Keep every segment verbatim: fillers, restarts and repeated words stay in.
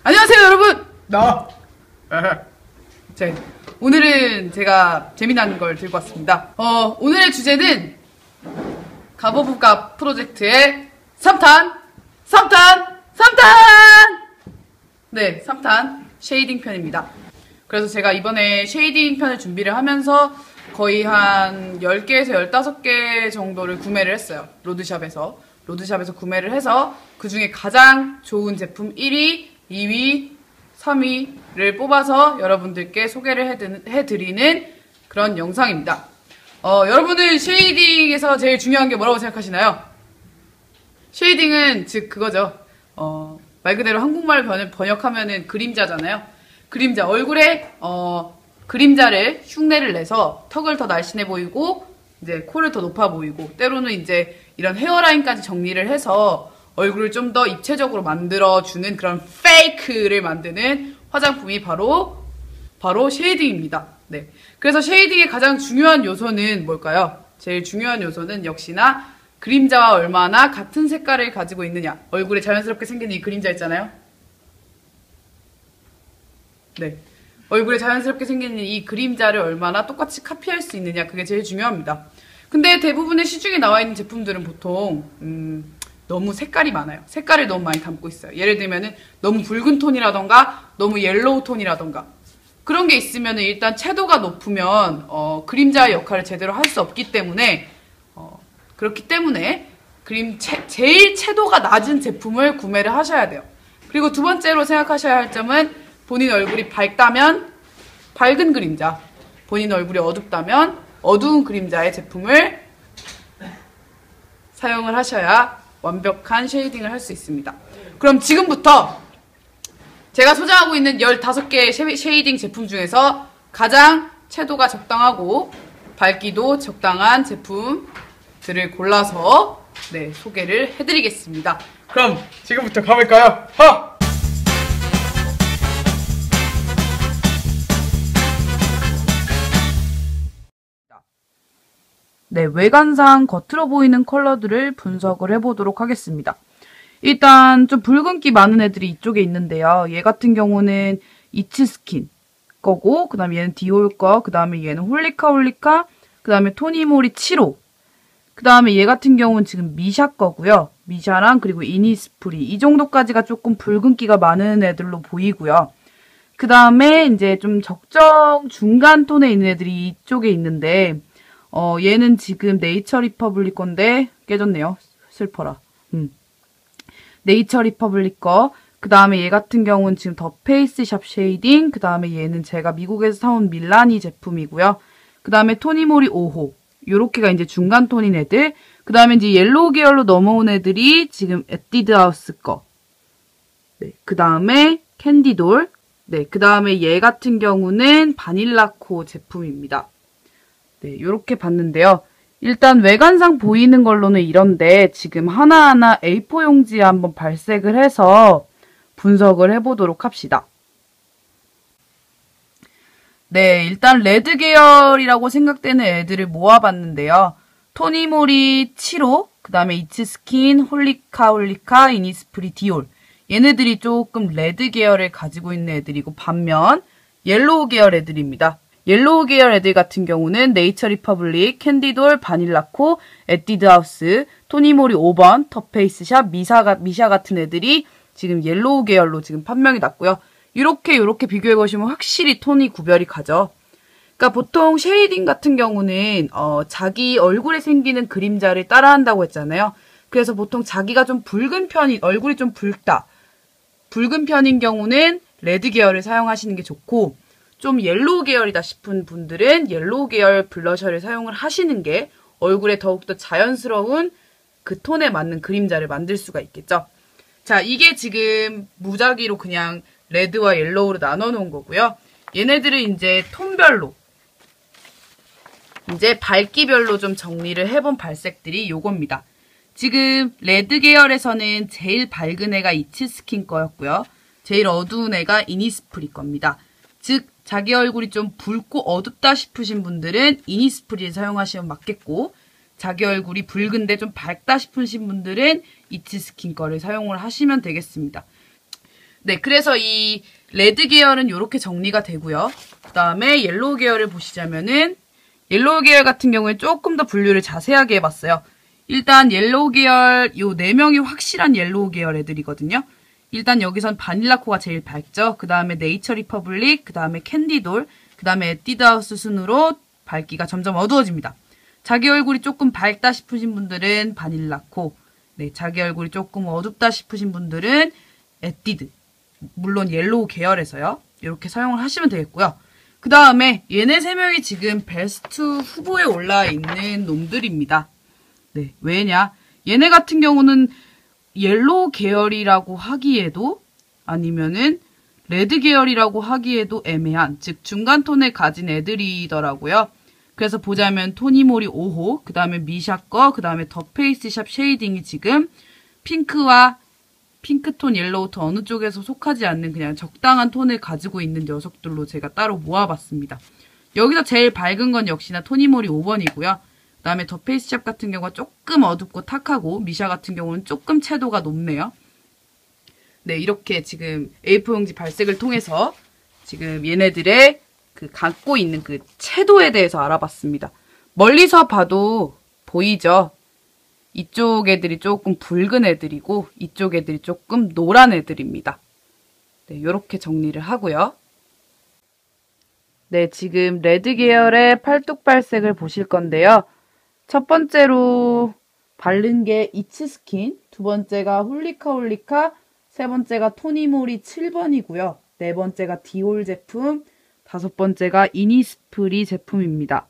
안녕하세요 여러분! 나! 자, 오늘은 제가 재미난 걸 들고 왔습니다. 어, 오늘의 주제는 가보부가 프로젝트의 삼 탄! 삼 탄! 삼 탄! 네, 삼 탄 쉐이딩 편입니다. 그래서 제가 이번에 쉐이딩 편을 준비를 하면서 거의 한 열 개에서 열다섯 개 정도를 구매를 했어요. 로드샵에서. 로드샵에서 구매를 해서 그 중에 가장 좋은 제품 일 위, 이 위, 삼 위를 뽑아서 여러분들께 소개를 해드리는 그런 영상입니다. 어, 여러분은 쉐이딩에서 제일 중요한 게 뭐라고 생각하시나요? 쉐이딩은 즉 그거죠. 어, 말 그대로 한국말 번역하면은 그림자잖아요. 그림자, 얼굴에 어, 그림자를 흉내를 내서 턱을 더 날씬해 보이고 이제 코를 더 높아 보이고 때로는 이제 이런 헤어라인까지 정리를 해서 얼굴을 좀 더 입체적으로 만들어주는 그런 페이크를 만드는 화장품이 바로 바로 쉐이딩입니다. 네, 그래서 쉐이딩의 가장 중요한 요소는 뭘까요? 제일 중요한 요소는 역시나 그림자와 얼마나 같은 색깔을 가지고 있느냐. 얼굴에 자연스럽게 생긴 이 그림자 있잖아요. 네, 얼굴에 자연스럽게 생기는 이 그림자를 얼마나 똑같이 카피할 수 있느냐. 그게 제일 중요합니다. 근데 대부분의 시중에 나와 있는 제품들은 보통 음, 너무 색깔이 많아요. 색깔을 너무 많이 담고 있어요. 예를 들면은 너무 붉은 톤이라던가 너무 옐로우 톤이라던가 그런 게 있으면 일단 채도가 높으면 어, 그림자의 역할을 제대로 할 수 없기 때문에 어, 그렇기 때문에 그림 채, 제일 채도가 낮은 제품을 구매를 하셔야 돼요. 그리고 두 번째로 생각하셔야 할 점은 본인 얼굴이 밝다면 밝은 그림자, 본인 얼굴이 어둡다면 어두운 그림자의 제품을 사용을 하셔야 완벽한 쉐이딩을 할 수 있습니다. 그럼 지금부터 제가 소장하고 있는 열다섯 개의 쉐이딩 제품 중에서 가장 채도가 적당하고 밝기도 적당한 제품들을 골라서 네, 소개를 해드리겠습니다. 그럼 지금부터 가볼까요? 하! 네, 외관상 겉으로 보이는 컬러들을 분석을 해보도록 하겠습니다. 일단 좀 붉은기 많은 애들이 이쪽에 있는데요. 얘 같은 경우는 이츠스킨 거고, 그 다음에 얘는 디올 거, 그 다음에 얘는 홀리카 홀리카, 그 다음에 토니모리 칠 호, 그 다음에 얘 같은 경우는 지금 미샤 거고요. 미샤랑 그리고 이니스프리 이 정도까지가 조금 붉은기가 많은 애들로 보이고요. 그 다음에 이제 좀 적정 중간 톤에 있는 애들이 이쪽에 있는데 어, 얘는 지금 네이처 리퍼블릭 건데, 깨졌네요. 슬퍼라. 음. 네이처 리퍼블릭 거. 그 다음에 얘 같은 경우는 지금 더 페이스샵 쉐이딩. 그 다음에 얘는 제가 미국에서 사온 밀라니 제품이고요. 그 다음에 토니모리 오 호. 요렇게가 이제 중간 톤인 애들. 그 다음에 이제 옐로우 계열로 넘어온 애들이 지금 에뛰드 하우스 거. 네. 그 다음에 캔디돌. 네. 그 다음에 얘 같은 경우는 바닐라코 제품입니다. 네, 요렇게 봤는데요. 일단 외관상 보이는 걸로는 이런데 지금 하나하나 에이 사 용지에 한번 발색을 해서 분석을 해보도록 합시다. 네, 일단 레드 계열이라고 생각되는 애들을 모아봤는데요. 토니모리 칠 호, 그 다음에 이츠스킨, 홀리카 홀리카, 이니스프리 디올. 얘네들이 조금 레드 계열을 가지고 있는 애들이고 반면 옐로우 계열 애들입니다. 옐로우 계열 애들 같은 경우는 네이처 리퍼블릭, 캔디돌, 바닐라코, 에뛰드 하우스, 토니모리 오 번, 더 페이스샵, 미샤, 미샤 같은 애들이 지금 옐로우 계열로 지금 판명이 났고요. 이렇게 이렇게 비교해보시면 확실히 톤이 구별이 가죠. 그러니까 보통 쉐이딩 같은 경우는 어, 자기 얼굴에 생기는 그림자를 따라한다고 했잖아요. 그래서 보통 자기가 좀 붉은 편이, 얼굴이 좀 붉다. 붉은 편인 경우는 레드 계열을 사용하시는 게 좋고 좀 옐로우 계열이다 싶은 분들은 옐로우 계열 블러셔를 사용을 하시는 게 얼굴에 더욱더 자연스러운 그 톤에 맞는 그림자를 만들 수가 있겠죠. 자, 이게 지금 무작위로 그냥 레드와 옐로우로 나눠 놓은 거고요. 얘네들은 이제 톤별로 이제 밝기별로 좀 정리를 해본 발색들이 요겁니다. 지금 레드 계열에서는 제일 밝은 애가 이츠스킨 거였고요. 제일 어두운 애가 이니스프리 겁니다. 즉 자기 얼굴이 좀 붉고 어둡다 싶으신 분들은 이니스프리를 사용하시면 맞겠고 자기 얼굴이 붉은데 좀 밝다 싶으신 분들은 이츠스킨 거를 사용을 하시면 되겠습니다. 네, 그래서 이 레드 계열은 이렇게 정리가 되고요. 그 다음에 옐로우 계열을 보시자면은 옐로우 계열 같은 경우에 조금 더 분류를 자세하게 해봤어요. 일단 옐로우 계열 요 네 명이 확실한 옐로우 계열 애들이거든요. 일단 여기선 바닐라코가 제일 밝죠. 그 다음에 네이처 리퍼블릭, 그 다음에 캔디돌, 그 다음에 에뛰드하우스 순으로 밝기가 점점 어두워집니다. 자기 얼굴이 조금 밝다 싶으신 분들은 바닐라코, 네, 자기 얼굴이 조금 어둡다 싶으신 분들은 에뛰드, 물론 옐로우 계열에서요. 이렇게 사용을 하시면 되겠고요. 그 다음에 얘네 세 명이 지금 베스트 후보에 올라 있는 놈들입니다. 네, 왜냐? 얘네 같은 경우는 옐로우 계열이라고 하기에도 아니면은 레드 계열이라고 하기에도 애매한, 즉 중간 톤을 가진 애들이더라고요. 그래서 보자면 토니모리 오 호, 그 다음에 미샤 거, 그 다음에 더 페이스샵 쉐이딩이 지금 핑크와 핑크톤, 옐로우 톤 어느 쪽에서 속하지 않는 그냥 적당한 톤을 가지고 있는 녀석들로 제가 따로 모아봤습니다. 여기서 제일 밝은 건 역시나 토니모리 오 번이고요. 그 다음에 더 페이스샵 같은 경우가 조금 어둡고 탁하고 미샤 같은 경우는 조금 채도가 높네요. 네, 이렇게 지금 에이 사 용지 발색을 통해서 지금 얘네들의 그 갖고 있는 그 채도에 대해서 알아봤습니다. 멀리서 봐도 보이죠? 이쪽 애들이 조금 붉은 애들이고 이쪽 애들이 조금 노란 애들입니다. 네, 이렇게 정리를 하고요. 네, 지금 레드 계열의 팔뚝 발색을 보실 건데요. 첫 번째로 바른 게 이츠스킨, 두 번째가 홀리카 홀리카, 세 번째가 토니모리 칠 번이고요. 네 번째가 디올 제품, 다섯 번째가 이니스프리 제품입니다.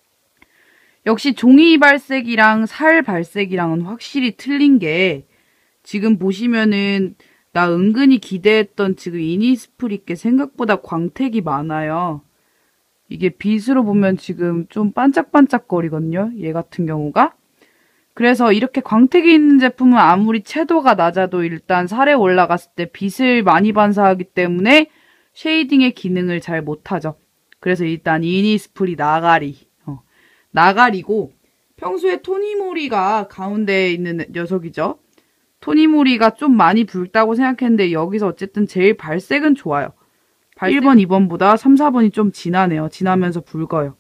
역시 종이 발색이랑 살 발색이랑은 확실히 틀린 게 지금 보시면은 나 은근히 기대했던 지금 이니스프리께 생각보다 광택이 많아요. 이게 빛으로 보면 지금 좀 반짝반짝거리거든요. 얘 같은 경우가. 그래서 이렇게 광택이 있는 제품은 아무리 채도가 낮아도 일단 살에 올라갔을 때 빛을 많이 반사하기 때문에 쉐이딩의 기능을 잘 못하죠. 그래서 일단 이니스프리 나가리. 어, 나가리고 평소에 토니모리가 가운데에 있는 녀석이죠. 토니모리가 좀 많이 붉다고 생각했는데 여기서 어쨌든 제일 발색은 좋아요. 발색... 일 번, 이 번보다 삼, 사 번이 좀 진하네요. 진하면서 붉어요.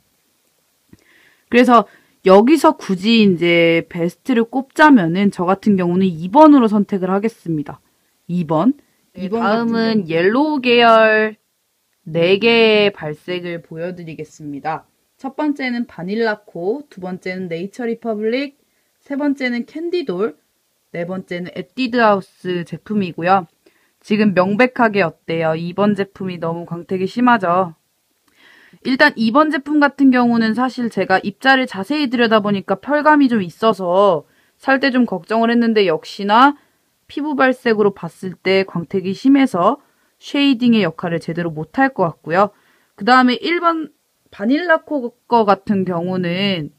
그래서 여기서 굳이 이제 베스트를 꼽자면은 저 같은 경우는 이 번으로 선택을 하겠습니다. 이 번. 네, 다음은 옐로우 계열 네 개의 발색을 보여드리겠습니다. 첫 번째는 바닐라코, 두 번째는 네이처 리퍼블릭, 세 번째는 캔디돌, 네 번째는 에뛰드하우스 제품이고요. 지금 명백하게 어때요? 이 번 제품이 너무 광택이 심하죠? 일단 이 번 제품 같은 경우는 사실 제가 입자를 자세히 들여다보니까 펄감이 좀 있어서 살 때 좀 걱정을 했는데 역시나 피부 발색으로 봤을 때 광택이 심해서 쉐이딩의 역할을 제대로 못할 것 같고요. 그 다음에 일 번 바닐라코 거 같은 경우는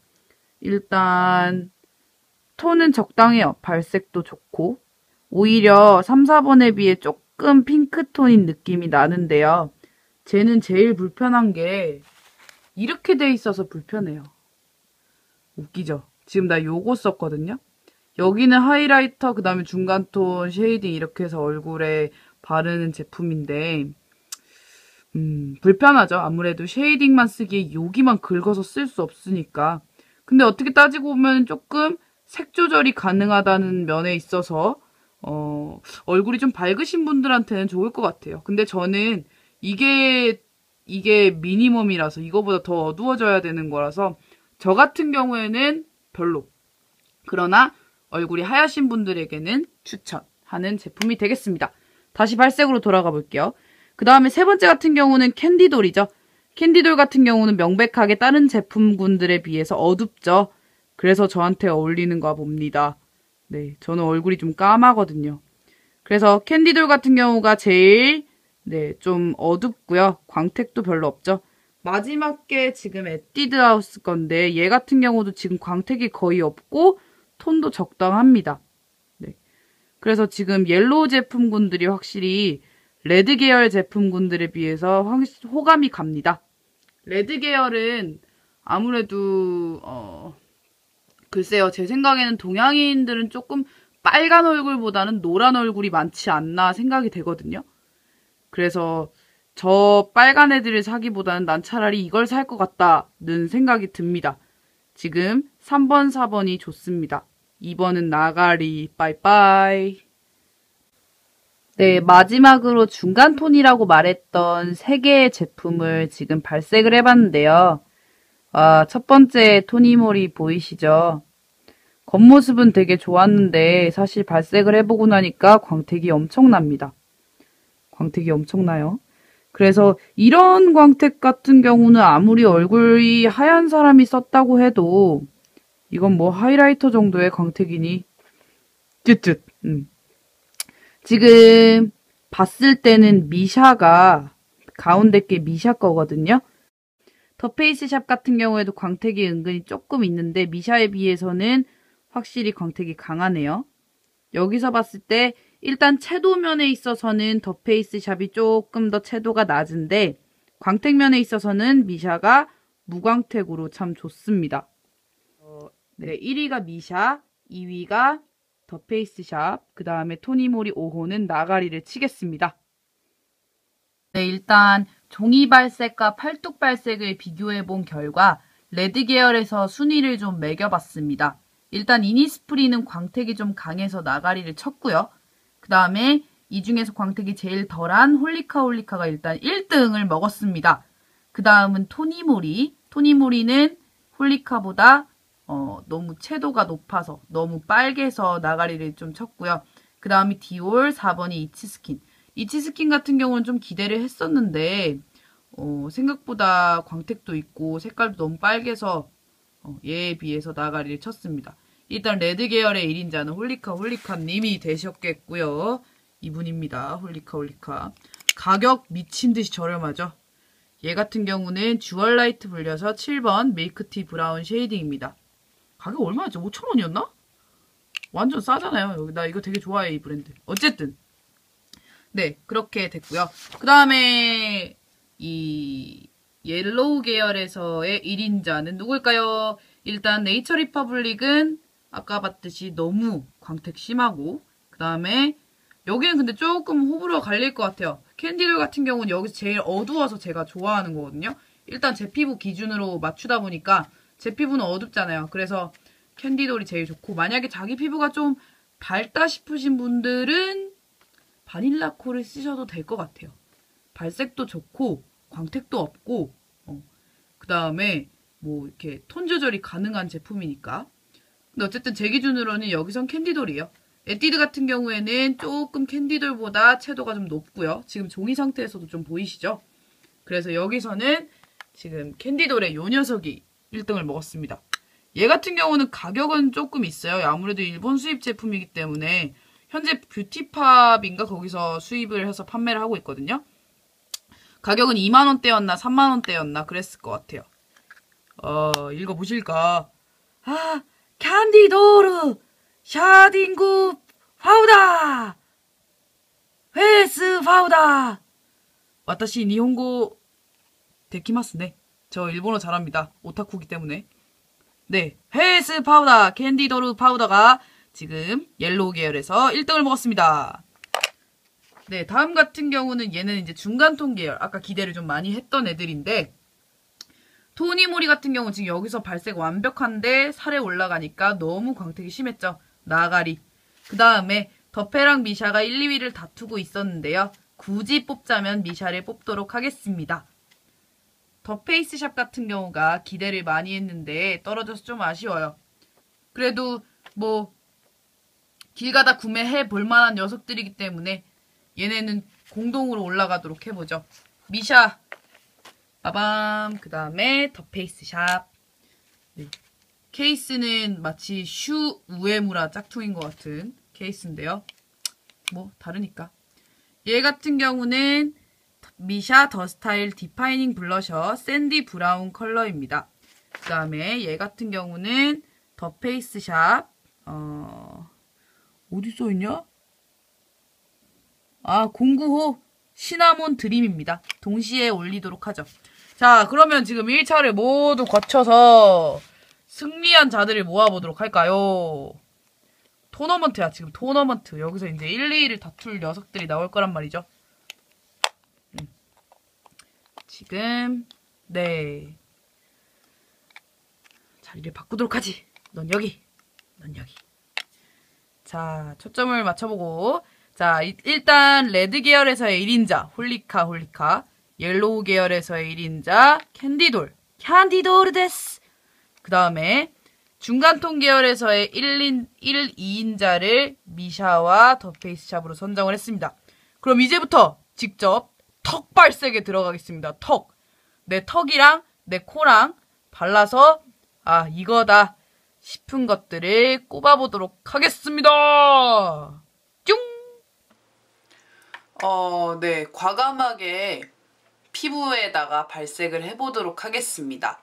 일단 톤은 적당해요. 발색도 좋고 오히려 삼, 사 번에 비해 조금 핑크톤인 느낌이 나는데요. 쟤는 제일 불편한 게 이렇게 돼 있어서 불편해요. 웃기죠? 지금 나 요거 썼거든요. 여기는 하이라이터, 그 다음에 중간톤, 쉐이딩 이렇게 해서 얼굴에 바르는 제품인데 음, 불편하죠. 아무래도 쉐이딩만 쓰기에 여기만 긁어서 쓸 수 없으니까. 근데 어떻게 따지고 보면 조금 색 조절이 가능하다는 면에 있어서 어, 얼굴이 좀 밝으신 분들한테는 좋을 것 같아요. 근데 저는 이게 이게 미니멈이라서 이거보다 더 어두워져야 되는 거라서 저 같은 경우에는 별로. 그러나 얼굴이 하얗신 분들에게는 추천하는 제품이 되겠습니다. 다시 발색으로 돌아가 볼게요. 그 다음에 세 번째 같은 경우는 캔디돌이죠. 캔디돌 같은 경우는 명백하게 다른 제품군들에 비해서 어둡죠. 그래서 저한테 어울리는가 봅니다. 네, 저는 얼굴이 좀 까마거든요. 그래서 캔디돌 같은 경우가 제일 네, 좀 어둡고요. 광택도 별로 없죠. 마지막 게 지금 에뛰드하우스 건데 얘 같은 경우도 지금 광택이 거의 없고 톤도 적당합니다. 네. 그래서 지금 옐로우 제품군들이 확실히 레드 계열 제품군들에 비해서 호감이 갑니다. 레드 계열은 아무래도 어 글쎄요. 제 생각에는 동양인들은 조금 빨간 얼굴보다는 노란 얼굴이 많지 않나 생각이 되거든요. 그래서 저 빨간 애들을 사기보다는 난 차라리 이걸 살 것 같다는 생각이 듭니다. 지금 삼 번, 사 번이 좋습니다. 이 번은 나가리. 빠이빠이. 네, 마지막으로 중간 톤이라고 말했던 세 개의 제품을 지금 발색을 해봤는데요. 아, 첫 번째 토니모리 보이시죠? 겉모습은 되게 좋았는데 사실 발색을 해보고 나니까 광택이 엄청납니다. 광택이 엄청나요. 그래서 이런 광택 같은 경우는 아무리 얼굴이 하얀 사람이 썼다고 해도 이건 뭐 하이라이터 정도의 광택이니 쯧쯧. 음. 지금 봤을 때는 미샤가 가운데 게 미샤 거거든요. 더 페이스샵 같은 경우에도 광택이 은근히 조금 있는데 미샤에 비해서는 확실히 광택이 강하네요. 여기서 봤을 때 일단 채도면에 있어서는 더 페이스샵이 조금 더 채도가 낮은데 광택면에 있어서는 미샤가 무광택으로 참 좋습니다. 어, 네, 일 위가 미샤, 이 위가 더 페이스샵, 그 다음에 토니모리 오 호는 나가리를 치겠습니다. 네, 일단 종이 발색과 팔뚝 발색을 비교해 본 결과 레드 계열에서 순위를 좀 매겨봤습니다. 일단 이니스프리는 광택이 좀 강해서 나가리를 쳤고요. 그 다음에 이 중에서 광택이 제일 덜한 홀리카 홀리카가 일단 일 등을 먹었습니다. 그 다음은 토니모리. 토니모리는 홀리카보다 어, 너무 채도가 높아서 너무 빨개서 나가리를 좀 쳤고요. 그 다음이 디올, 사 번이 이치스킨. 이치스킨 같은 경우는 좀 기대를 했었는데 어, 생각보다 광택도 있고 색깔도 너무 빨개서 어, 얘에 비해서 나가리를 쳤습니다. 일단 레드 계열의 일 인자는 홀리카 홀리카님이 되셨겠고요. 이분입니다. 홀리카 홀리카. 가격 미친듯이 저렴하죠. 얘 같은 경우는 주얼라이트 불려서 칠 번 밀크티 브라운 쉐이딩입니다. 가격 얼마였죠? 오천 원이었나? 완전 싸잖아요. 나 이거 되게 좋아해, 이 브랜드. 어쨌든 네, 그렇게 됐고요. 그 다음에 이 옐로우 계열에서의 일 인자는 누굴까요? 일단 네이처 리퍼블릭은 아까 봤듯이 너무 광택 심하고 그 다음에 여기는 근데 조금 호불호가 갈릴 것 같아요. 캔디돌 같은 경우는 여기서 제일 어두워서 제가 좋아하는 거거든요. 일단 제 피부 기준으로 맞추다 보니까 제 피부는 어둡잖아요. 그래서 캔디돌이 제일 좋고 만약에 자기 피부가 좀 밝다 싶으신 분들은 바닐라 콜을 쓰셔도 될 것 같아요. 발색도 좋고 광택도 없고 어. 그 다음에 뭐 이렇게 톤 조절이 가능한 제품이니까. 근데 어쨌든 제 기준으로는 여기선 캔디돌이에요. 에뛰드 같은 경우에는 조금 캔디돌보다 채도가 좀 높고요. 지금 종이 상태에서도 좀 보이시죠? 그래서 여기서는 지금 캔디돌의 요 녀석이 일 등을 먹었습니다. 얘 같은 경우는 가격은 조금 있어요. 아무래도 일본 수입 제품이기 때문에 현재 뷰티팝인가 거기서 수입을 해서 판매를 하고 있거든요. 가격은 이만 원대였나 삼만 원대였나 그랬을 것 같아요. 어, 읽어보실까? 아, 캔디도르 샤딩구 파우더 페이스 파우더 와타시 니혼고 데키마스네. 저 일본어 잘합니다. 오타쿠기 때문에. 네, 페이스 파우더 캔디도르 파우더가 지금 옐로우 계열에서 일 등을 먹었습니다. 네, 다음 같은 경우는 얘는 이제 중간톤 계열. 아까 기대를 좀 많이 했던 애들인데 토니모리 같은 경우는 지금 여기서 발색 완벽한데 살에 올라가니까 너무 광택이 심했죠. 나가리. 그 다음에 더페랑 미샤가 일, 이 위를 다투고 있었는데요. 굳이 뽑자면 미샤를 뽑도록 하겠습니다. 더 페이스샵 같은 경우가 기대를 많이 했는데 떨어져서 좀 아쉬워요. 그래도 뭐 길 가다 구매해 볼 만한 녀석들이기 때문에 얘네는 공동으로 올라가도록 해보죠. 미샤 빠밤. 그 다음에 더 페이스샵. 네. 케이스는 마치 슈 우에무라 짝퉁인 것 같은 케이스인데요. 뭐 다르니까. 얘 같은 경우는 미샤 더 스타일 디파이닝 블러셔 샌디 브라운 컬러입니다. 그 다음에 얘 같은 경우는 더 페이스샵 어... 어디 써있냐? 아, 공구 호 시나몬 드림입니다. 동시에 올리도록 하죠. 자, 그러면 지금 일 차를 모두 거쳐서 승리한 자들을 모아보도록 할까요? 토너먼트야, 지금 토너먼트. 여기서 이제 일, 이 위를 다툴 녀석들이 나올 거란 말이죠. 지금 네 자리를 바꾸도록 하지. 넌 여기, 넌 여기. 자, 초점을 맞춰보고. 자, 일단 레드 계열에서의 일 인자 홀리카 홀리카, 옐로우 계열에서의 일 인자 캔디돌 캔디도르 데스. 그 다음에 중간톤 계열에서의 일, 일, 이 인자를 미샤와 더 페이스샵으로 선정을 했습니다. 그럼 이제부터 직접 턱 발색에 들어가겠습니다. 턱. 내 턱이랑 내 코랑 발라서 아 이거다 싶은 것들을 꼽아보도록 하겠습니다. 뿅! 어, 네. 과감하게 피부에다가 발색을 해보도록 하겠습니다.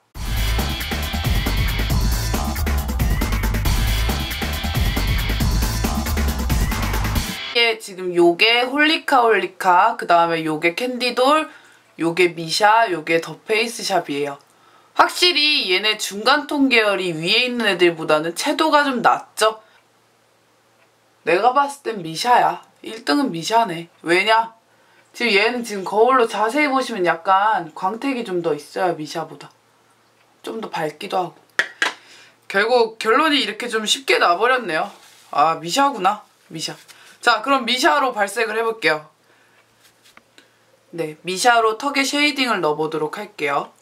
이게 지금 요게 홀리카 홀리카, 그 다음에 요게 캔디돌, 요게 미샤, 요게 더 페이스샵이에요. 확실히 얘네 중간톤 계열이 위에 있는 애들보다는 채도가 좀 낮죠? 내가 봤을 땐 미샤야. 일 등은 미샤네. 왜냐? 지금 얘는 지금 거울로 자세히 보시면 약간 광택이 좀 더 있어요, 미샤보다. 좀 더 밝기도 하고. 결국 결론이 이렇게 좀 쉽게 나버렸네요. 아, 미샤구나. 미샤. 자, 그럼 미샤로 발색을 해볼게요. 네, 미샤로 턱에 쉐이딩을 넣어보도록 할게요.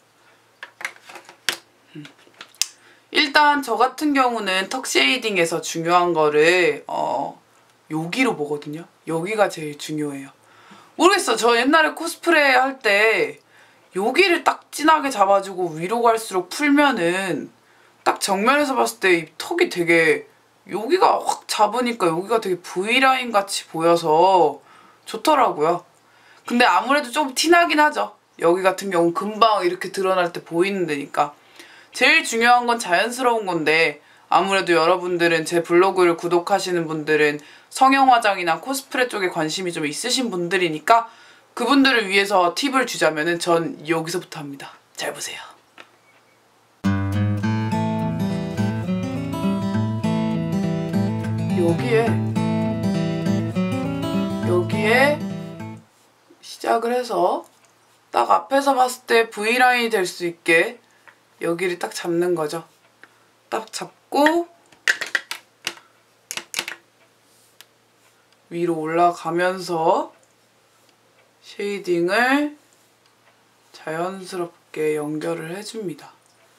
일단 저 같은 경우는 턱 쉐이딩에서 중요한 거를 어 여기로 보거든요. 여기가 제일 중요해요. 모르겠어. 저 옛날에 코스프레 할 때 여기를 딱 진하게 잡아주고 위로 갈수록 풀면은 딱 정면에서 봤을 때 이 턱이 되게 여기가 확 잡으니까 여기가 되게 V라인 같이 보여서 좋더라고요. 근데 아무래도 좀 티나긴 하죠. 여기 같은 경우는 금방 이렇게 드러날 때 보이는 데니까. 제일 중요한 건 자연스러운 건데 아무래도 여러분들은 제 블로그를 구독하시는 분들은 성형 화장이나 코스프레 쪽에 관심이 좀 있으신 분들이니까 그분들을 위해서 팁을 주자면은 전 여기서부터 합니다. 잘 보세요. 여기에 여기에 시작을 해서 딱 앞에서 봤을 때 V라인이 될 수 있게 여기를 딱 잡는 거죠. 딱 잡고 위로 올라가면서 쉐이딩을 자연스럽게 연결을 해줍니다.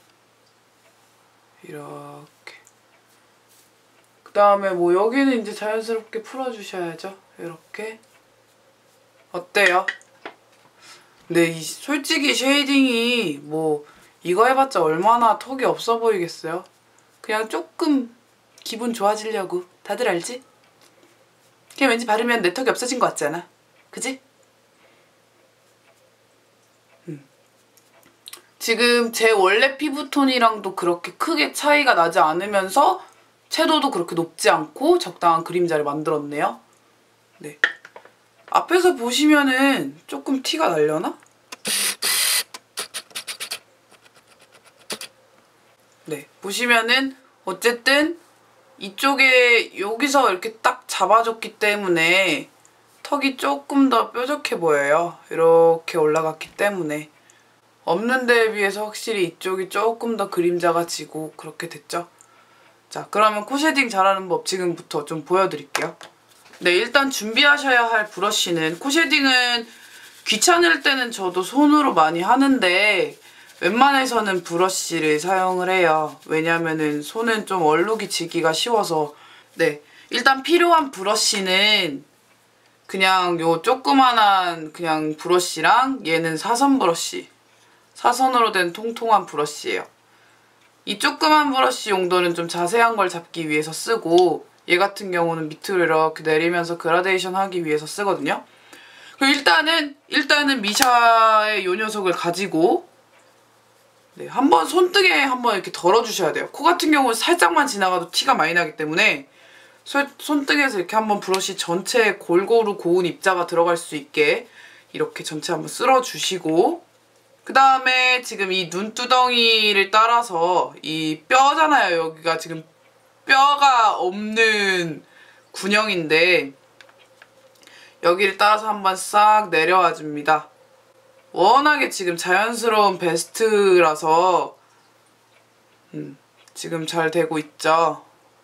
이렇게. 그 다음에 뭐 여기는 이제 자연스럽게 풀어주셔야죠. 이렇게. 어때요? 근데 이 솔직히 쉐이딩이 뭐 이거 해봤자 얼마나 턱이 없어 보이겠어요? 그냥 조금 기분 좋아지려고. 다들 알지? 그냥 왠지 바르면 내 턱이 없어진 것 같잖아. 그지? 음. 지금 제 원래 피부톤이랑도 그렇게 크게 차이가 나지 않으면서 채도도 그렇게 높지 않고 적당한 그림자를 만들었네요. 네. 앞에서 보시면은 조금 티가 날려나? 네, 보시면은 어쨌든 이쪽에 여기서 이렇게 딱 잡아줬기 때문에 턱이 조금 더 뾰족해 보여요. 이렇게 올라갔기 때문에. 없는 데에 비해서 확실히 이쪽이 조금 더 그림자가 지고 그렇게 됐죠. 자, 그러면 코 쉐딩 잘하는 법 지금부터 좀 보여드릴게요. 네, 일단 준비하셔야 할 브러쉬는, 코 쉐딩은 귀찮을 때는 저도 손으로 많이 하는데 웬만해서는 브러쉬를 사용을 해요. 왜냐면은 손은 좀 얼룩이 지기가 쉬워서. 네, 일단 필요한 브러쉬는 그냥 요 조그만한 그냥 브러쉬랑 얘는 사선 브러쉬. 사선으로 된 통통한 브러쉬예요. 이 조그만 브러쉬 용도는 좀 자세한 걸 잡기 위해서 쓰고 얘 같은 경우는 밑으로 이렇게 내리면서 그라데이션 하기 위해서 쓰거든요. 그럼 일단은 일단은 미샤의 요 녀석을 가지고 네, 한번 손등에 한번 이렇게 덜어주셔야 돼요. 코 같은 경우는 살짝만 지나가도 티가 많이 나기 때문에 소, 손등에서 이렇게 한번 브러쉬 전체에 골고루 고운 입자가 들어갈 수 있게 이렇게 전체 한번 쓸어주시고, 그 다음에 지금 이 눈두덩이를 따라서 이 뼈잖아요. 여기가 지금 뼈가 없는 군형인데 여기를 따라서 한번 싹 내려와 줍니다. 워낙에 지금 자연스러운 베스트라서 음, 지금 잘 되고 있죠.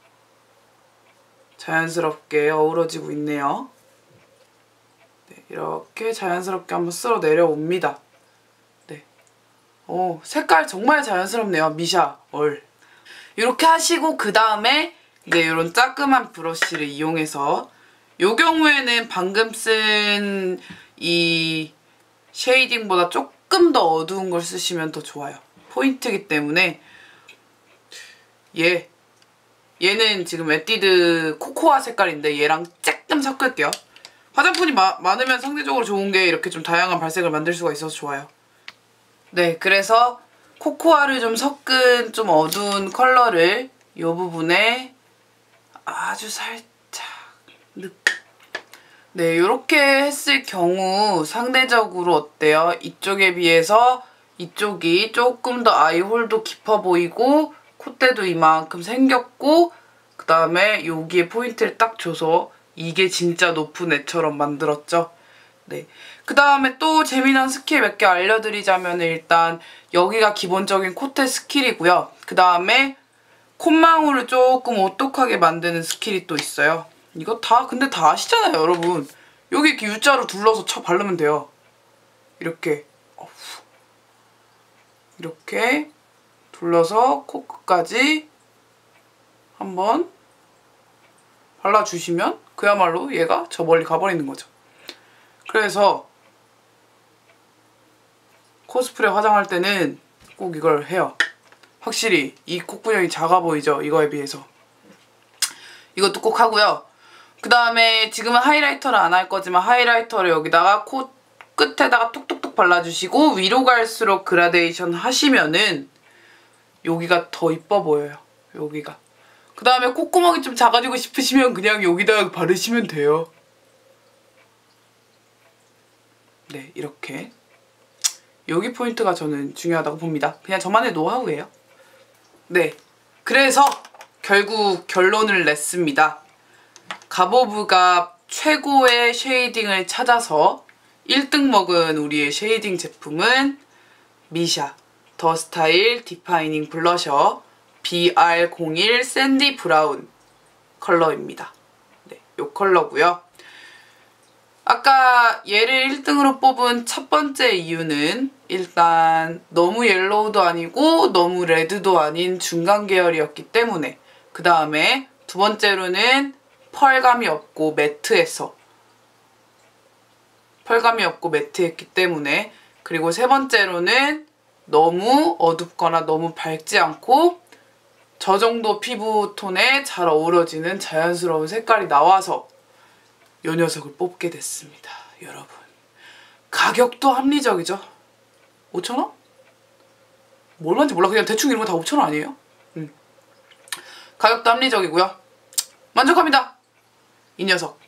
자연스럽게 어우러지고 있네요. 네, 이렇게 자연스럽게 한번 쓸어 내려옵니다. 네, 오, 색깔 정말 자연스럽네요. 미샤 얼. 이렇게 하시고 그 다음에 이제 이런 따끔한 브러쉬를 이용해서 이 경우에는 방금 쓴 이 쉐이딩보다 조금 더 어두운 걸 쓰시면 더 좋아요. 포인트이기 때문에 얘 얘는 지금 에뛰드 코코아 색깔인데 얘랑 조금 섞을게요. 화장품이 마, 많으면 상대적으로 좋은 게 이렇게 좀 다양한 발색을 만들 수가 있어서 좋아요. 네, 그래서 코코아를 좀 섞은 좀 어두운 컬러를 이 부분에 아주 살짝 느 네, 이렇게 했을 경우 상대적으로 어때요? 이쪽에 비해서 이쪽이 조금 더 아이홀도 깊어 보이고 콧대도 이만큼 생겼고 그 다음에 여기에 포인트를 딱 줘서 이게 진짜 높은 애처럼 만들었죠. 네. 그 다음에 또 재미난 스킬 몇 개 알려드리자면 일단 여기가 기본적인 콧대 스킬이고요. 그 다음에 콧망울을 조금 오똑하게 만드는 스킬이 또 있어요. 이거 다 근데 다 아시잖아요, 여러분. 여기 이렇게 U자로 둘러서 쳐 바르면 돼요. 이렇게 이렇게 둘러서 코끝까지 한번 발라주시면 그야말로 얘가 저 멀리 가버리는 거죠. 그래서 코스프레 화장할 때는 꼭 이걸 해요. 확실히 이 콧구멍이 작아 보이죠? 이거에 비해서. 이것도 꼭 하고요. 그 다음에 지금은 하이라이터를 안 할 거지만 하이라이터를 여기다가 코 끝에다가 톡톡톡 발라주시고 위로 갈수록 그라데이션 하시면은 여기가 더 이뻐 보여요. 여기가. 그 다음에 콧구멍이 좀 작아지고 싶으시면 그냥 여기다가 바르시면 돼요. 네, 이렇게. 여기 포인트가 저는 중요하다고 봅니다. 그냥 저만의 노하우예요. 네, 그래서 결국 결론을 냈습니다. 가보브가 최고의 쉐이딩을 찾아서 일 등 먹은 우리의 쉐이딩 제품은 미샤 더 스타일 디파이닝 블러셔 비 알 공일 샌디 브라운 컬러입니다. 네, 이 컬러고요. 아까 얘를 일 등으로 뽑은 첫 번째 이유는 일단 너무 옐로우도 아니고 너무 레드도 아닌 중간 계열이었기 때문에, 그 다음에 두 번째로는 펄감이 없고 매트해서 펄감이 없고 매트했기 때문에, 그리고 세 번째로는 너무 어둡거나 너무 밝지 않고 저 정도 피부톤에 잘 어우러지는 자연스러운 색깔이 나와서 이 녀석을 뽑게 됐습니다. 여러분, 가격도 합리적이죠? 오천 원? 뭘만지 몰라. 그냥 대충 이런 거 다 오천 원 아니에요? 음. 가격도 합리적이고요. 만족합니다. 이 녀석.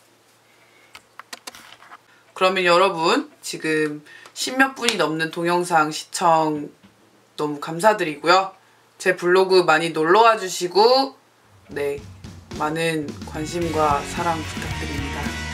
그러면 여러분, 지금 십몇 분이 넘는 동영상 시청 너무 감사드리고요. 제 블로그 많이 놀러와 주시고 네, 많은 관심과 사랑 부탁드립니다.